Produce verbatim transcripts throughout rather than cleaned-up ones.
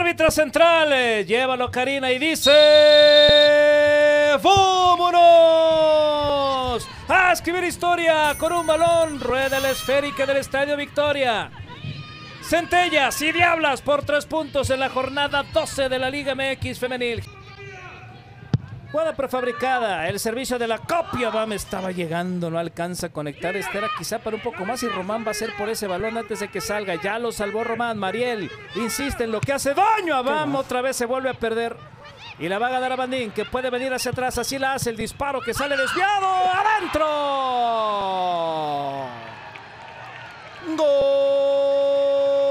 Árbitra central, eh, llévalo Karina y dice... ¡Vámonos! A escribir historia con un balón, rueda la esférica del Estadio Victoria. Centellas y Diablas por tres puntos en la jornada doce de la Liga M X Femenil. Jugada prefabricada, el servicio de la copia, Abam estaba llegando, no alcanza a conectar, esta era quizá para un poco más y Román va a ser por ese balón antes de que salga, ya lo salvó Román, Mariel insiste en lo que hace daño, Abam otra vez se vuelve a perder y la va a ganar a Bandín, que puede venir hacia atrás, así la hace el disparo que sale desviado, ¡adentro! ¡Gol!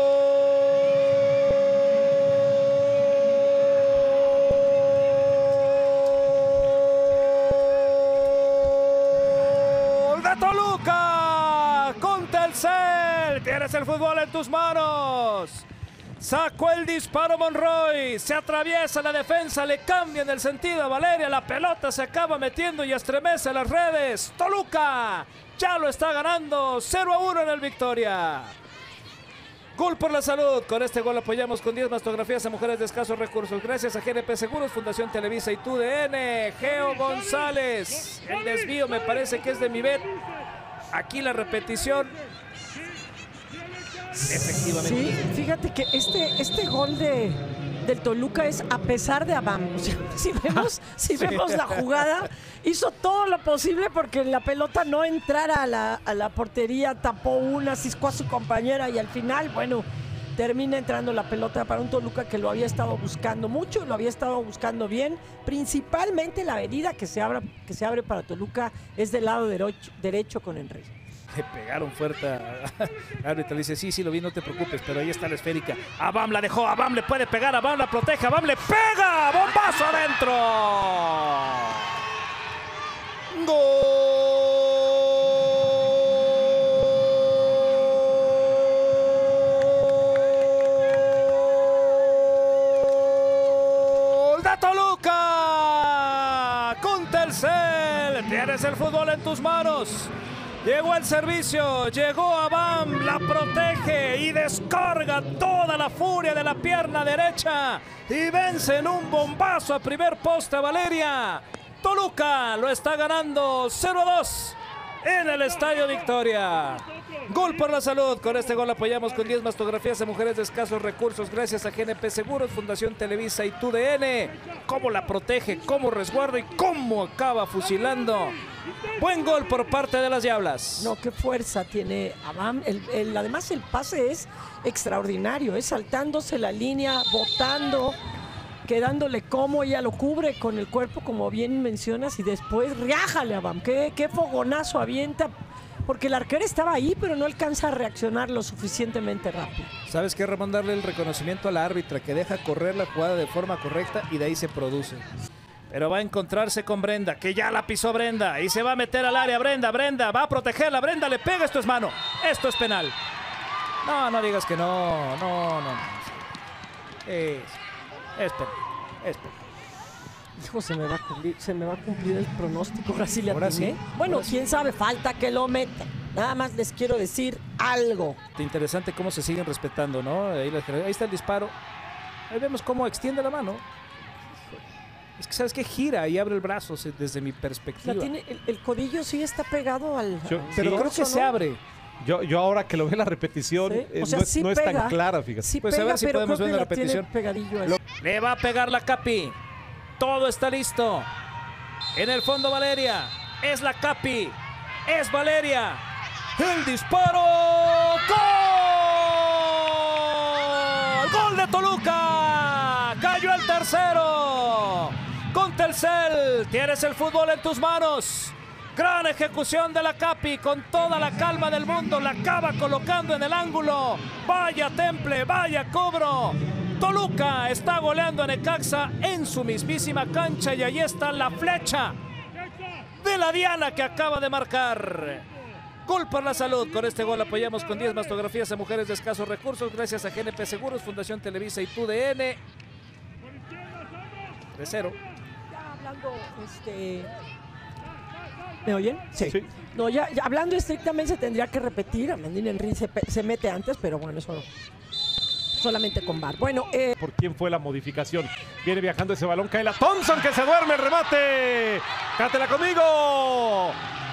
Toluca con Telcel, tienes el fútbol en tus manos, sacó el disparo Monroy, se atraviesa la defensa, le cambian el sentido a Valeria, la pelota se acaba metiendo y estremece las redes. Toluca ya lo está ganando cero a uno en el Victoria. Gol por la salud, con este gol apoyamos con diez mastografías a mujeres de escasos recursos, gracias a G N P Seguros, Fundación Televisa y T U D N. Geo González, el desvío me parece que es de Mivet, aquí la repetición, efectivamente. Sí, fíjate que este, este gol de, del Toluca es a pesar de Abam, o sea, si vemos, si Sí. vemos la jugada, hizo todo lo posible porque la pelota no entrara a la, a la portería, tapó una, ciscó a su compañera y al final, bueno, termina entrando la pelota para un Toluca que lo había estado buscando mucho, lo había estado buscando bien, principalmente la avenida que se abre, que se abre para Toluca es del lado derecho, derecho con Henry. Le pegaron fuerte a árbitro, le dice, sí, sí, lo vi, no te preocupes, pero ahí está la esférica. Abam la dejó, Abam le puede pegar, Abam la protege, Abam le pega, bombazo adentro. ¡Gol de Toluca! Con Telcel, tienes el fútbol en tus manos. Llegó el servicio, llegó Abam, la protege y descarga toda la furia de la pierna derecha y vence en un bombazo a primer poste a Valeria. Toluca lo está ganando cero a dos en el Estadio Victoria. Gol por la salud, con este gol apoyamos con diez mastografías a mujeres de escasos recursos gracias a G N P Seguros, Fundación Televisa y T U D N. Cómo la protege, cómo resguarda y cómo acaba fusilando. Buen gol por parte de las Diablas. No, qué fuerza tiene Abam. El, el, además el pase es extraordinario, es saltándose la línea, botando, quedándole como ella lo cubre con el cuerpo, como bien mencionas, y después riájale a Abam. Qué, qué fogonazo avienta, porque el arquero estaba ahí, pero no alcanza a reaccionar lo suficientemente rápido. ¿Sabes qué, Ramón? Darle el reconocimiento a la árbitra que deja correr la jugada de forma correcta y de ahí se produce. Pero va a encontrarse con Brenda, que ya la pisó Brenda y se va a meter al área. Brenda, Brenda, va a protegerla. Brenda le pega, esto es mano, esto es penal. No, no digas que no, no, no. no. Es, es penal, es penal. Hijo, se me va a cumplir, se me va a cumplir el pronóstico. Ahora sí le Ahora atiné. sí, Bueno, ahora sí. quién sabe, falta que lo meta. Nada más les quiero decir algo. Interesante cómo se siguen respetando, ¿no? Ahí, la, ahí está el disparo. Ahí vemos cómo extiende la mano. Es que, ¿sabes qué? Gira y abre el brazo desde mi perspectiva. La tiene, el, el codillo sí está pegado al... Yo- al Pero sí. creo que dorso, se ¿no? abre. Yo, yo ahora que lo veo en la repetición, Sí, eh, o sea, no, es- sí no es pega. tan clara, fíjate. Sí Pues a pega, ver si pero podemos creo ver que la la tiene repetición. pegadillo a Lo- eso. Le va a pegar la Capi. Todo está listo. En el fondo Valeria. Es la Capi. Es Valeria. El disparo. ¡Gol! ¡Gol de Toluca! Cayó el tercero. Con Telcel, tienes el fútbol en tus manos. Gran ejecución de la Capi, con toda la calma del mundo, la acaba colocando en el ángulo. Vaya temple, vaya cobro. Toluca está goleando a Necaxa en su mismísima cancha y ahí está la flecha de la Diana que acaba de marcar. Gol por la salud. Con este gol apoyamos con diez mastografías a mujeres de escasos recursos gracias a G N P Seguros, Fundación Televisa y T U D N. tres cero. Ya hablando, este... ¿Me oyen? Sí. Sí. No, ya, ya hablando estrictamente se tendría que repetir. Amandine Henry se, pe- se mete antes, pero bueno, eso no. solamente con V A R. Bueno, eh, ¿por quién fue la modificación? Viene viajando ese balón, cae la Thompson, que se duerme el remate. ¡Cátela conmigo!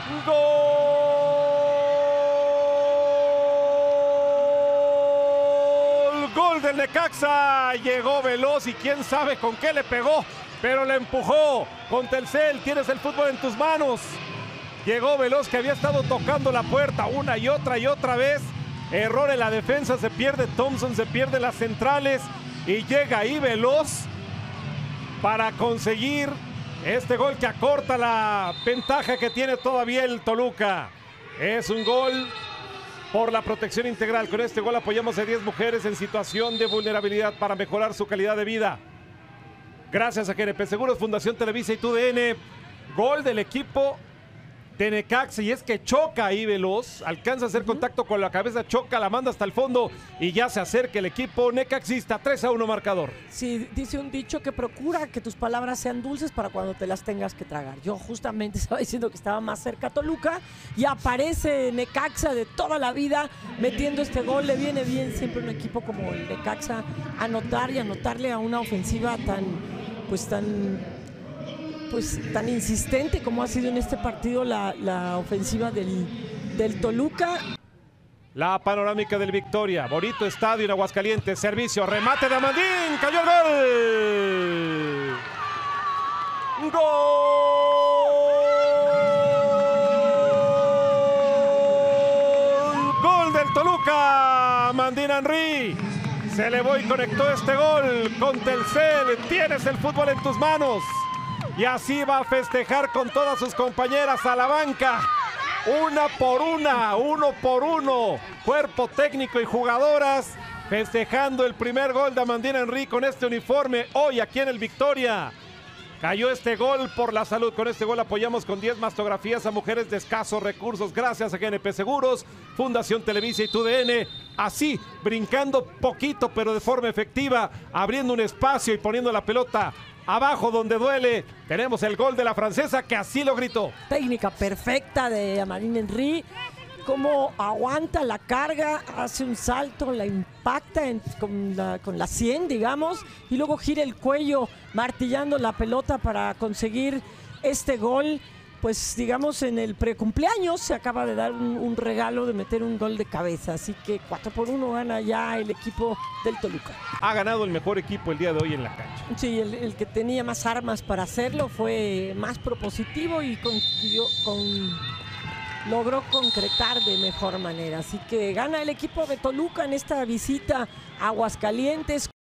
¡Gol! ¡Gol del Necaxa! Llegó veloz y quién sabe con qué le pegó, pero le empujó. Con Telcel tienes el fútbol en tus manos. Llegó veloz, que había estado tocando la puerta una y otra y otra vez. Error en la defensa, se pierde Thompson, se pierde las centrales y llega ahí veloz para conseguir este gol que acorta la ventaja que tiene todavía el Toluca. Es un gol por la protección integral. Con este gol apoyamos a diez mujeres en situación de vulnerabilidad para mejorar su calidad de vida. Gracias a G N P Seguros, Fundación Televisa y T U D N. Gol del equipo de Necaxa, y es que choca ahí veloz, alcanza a hacer contacto con la cabeza, choca, la manda hasta el fondo y ya se acerca el equipo necaxista. Tres a uno marcador. Sí, dice un dicho que procura que tus palabras sean dulces para cuando te las tengas que tragar. Yo justamente estaba diciendo que estaba más cerca a Toluca y aparece Necaxa de toda la vida metiendo este gol. Le viene bien siempre un equipo como el Necaxa anotar y anotarle a una ofensiva tan, pues tan... pues tan insistente como ha sido en este partido la, la ofensiva del, del Toluca. La panorámica del Victoria, bonito estadio en Aguascalientes, servicio, remate de Amandín, cayó el gol. Gol. Gol del Toluca, Amandín Henry. Se elevó y conectó este gol con Telcel. Tienes el fútbol en tus manos. Y así va a festejar con todas sus compañeras a la banca. Una por una, uno por uno. Cuerpo técnico y jugadoras festejando el primer gol de Amandina Henry con este uniforme hoy aquí en el Victoria. Cayó este gol por la salud. Con este gol apoyamos con diez mastografías a mujeres de escasos recursos. Gracias a G N P Seguros, Fundación Televisa y T U D N. Así, brincando poquito pero de forma efectiva, abriendo un espacio y poniendo la pelota abajo donde duele. Tenemos el gol de la francesa que así lo gritó. Técnica perfecta de Amandine Henry. Cómo aguanta la carga, hace un salto, la impacta en, con, la, con la sien, digamos, y luego gira el cuello martillando la pelota para conseguir este gol. Pues digamos en el precumpleaños se acaba de dar un, un regalo de meter un gol de cabeza, así que cuatro por uno gana ya el equipo del Toluca. Ha ganado el mejor equipo el día de hoy en la cancha. Sí, el, el que tenía más armas para hacerlo, fue más propositivo y con, con, logró concretar de mejor manera. Así que gana el equipo de Toluca en esta visita a Aguascalientes.